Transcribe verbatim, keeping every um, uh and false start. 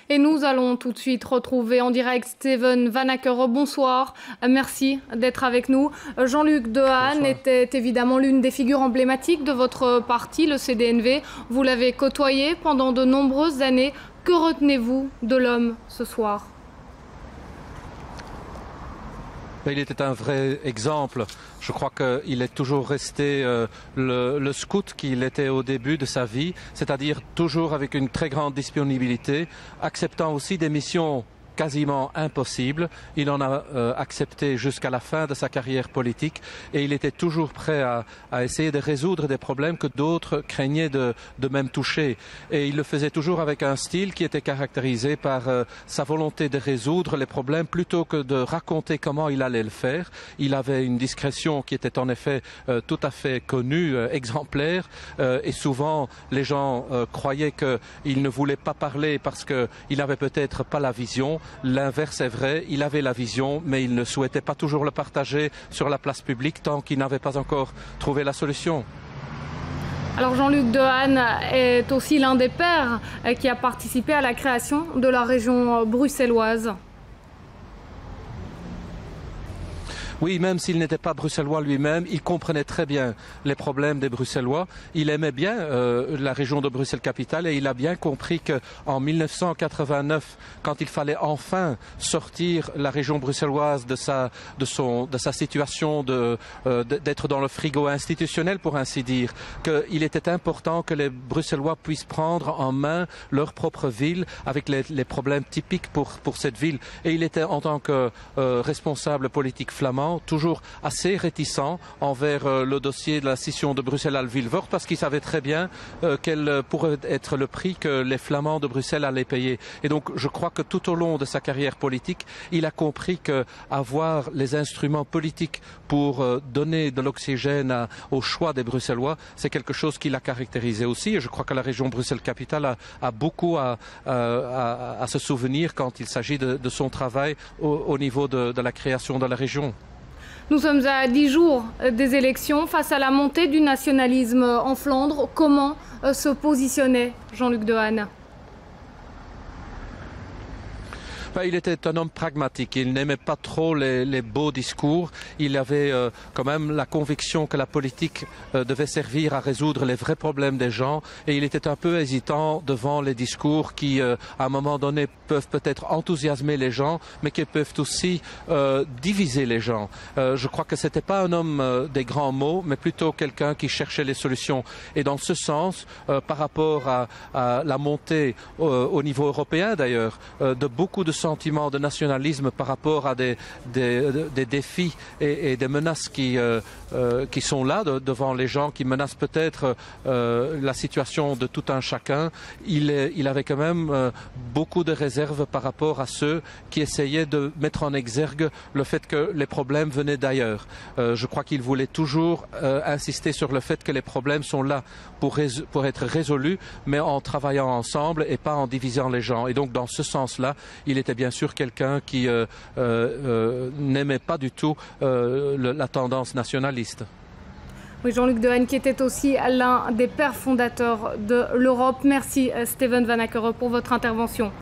Et nous allons tout de suite retrouver en direct Steven Van Ackere. Bonsoir, merci d'être avec nous. Jean-Luc Dehaene était évidemment l'une des figures emblématiques de votre parti, le C D N V. Vous l'avez côtoyé pendant de nombreuses années. Que retenez-vous de l'homme ce soir ? Il était un vrai exemple. Je crois qu'il est toujours resté euh, le, le scout qu'il était au début de sa vie, c'est-à-dire toujours avec une très grande disponibilité, acceptant aussi des missions quasiment impossible. Il en a euh, accepté jusqu'à la fin de sa carrière politique et il était toujours prêt à, à essayer de résoudre des problèmes que d'autres craignaient de, de même toucher. Et il le faisait toujours avec un style qui était caractérisé par euh, sa volonté de résoudre les problèmes plutôt que de raconter comment il allait le faire. Il avait une discrétion qui était en effet euh, tout à fait connue, euh, exemplaire, euh, et souvent les gens euh, croyaient qu'il ne voulait pas parler parce qu'il n'avait peut-être pas la vision. L'inverse est vrai, il avait la vision, mais il ne souhaitait pas toujours le partager sur la place publique tant qu'il n'avait pas encore trouvé la solution. Alors Jean-Luc Dehaene est aussi l'un des pères qui a participé à la création de la région bruxelloise. Oui, même s'il n'était pas bruxellois lui-même, il comprenait très bien les problèmes des Bruxellois. Il aimait bien euh, la région de Bruxelles-Capitale et il a bien compris qu'en mille neuf cent quatre-vingt-neuf, quand il fallait enfin sortir la région bruxelloise de sa, de son, de sa situation de, euh, d'être dans le frigo institutionnel, pour ainsi dire, qu'il était important que les Bruxellois puissent prendre en main leur propre ville avec les, les problèmes typiques pour, pour cette ville. Et il était, en tant que euh, responsable politique flamand, toujours assez réticent envers euh, le dossier de la scission de Bruxelles à Vilvoorde parce qu'il savait très bien euh, quel pourrait être le prix que les Flamands de Bruxelles allaient payer. Et donc je crois que tout au long de sa carrière politique, il a compris qu'avoir les instruments politiques pour euh, donner de l'oxygène au choix des Bruxellois, c'est quelque chose qui l'a caractérisé aussi. Et je crois que la région Bruxelles-Capitale a, a beaucoup à, à, à, à se souvenir quand il s'agit de, de son travail au, au niveau de, de la création de la région. Nous sommes à dix jours des élections face à la montée du nationalisme en Flandre. Comment se positionnait Jean-Luc Dehaene ? Il était un homme pragmatique, il n'aimait pas trop les, les beaux discours, il avait euh, quand même la conviction que la politique euh, devait servir à résoudre les vrais problèmes des gens et il était un peu hésitant devant les discours qui, euh, à un moment donné, peuvent peut-être enthousiasmer les gens, mais qui peuvent aussi euh, diviser les gens. Euh, je crois que ce n'était pas un homme euh, des grands mots, mais plutôt quelqu'un qui cherchait les solutions. Et dans ce sens, euh, par rapport à, à la montée euh, au niveau européen d'ailleurs, euh, de beaucoup de sentiment de nationalisme par rapport à des, des, des défis et, et des menaces qui, euh, euh, qui sont là de, devant les gens, qui menacent peut-être euh, la situation de tout un chacun. Il, est, il avait quand même euh, beaucoup de réserves par rapport à ceux qui essayaient de mettre en exergue le fait que les problèmes venaient d'ailleurs. Euh, je crois qu'il voulait toujours euh, insister sur le fait que les problèmes sont là pour, pour être résolus, mais en travaillant ensemble et pas en divisant les gens. Et donc dans ce sens-là, il était bien sûr quelqu'un qui euh, euh, n'aimait pas du tout euh, le, la tendance nationaliste. Oui, Jean-Luc Dehaene qui était aussi l'un des pères fondateurs de l'Europe. Merci Steven Van Ackere pour votre intervention.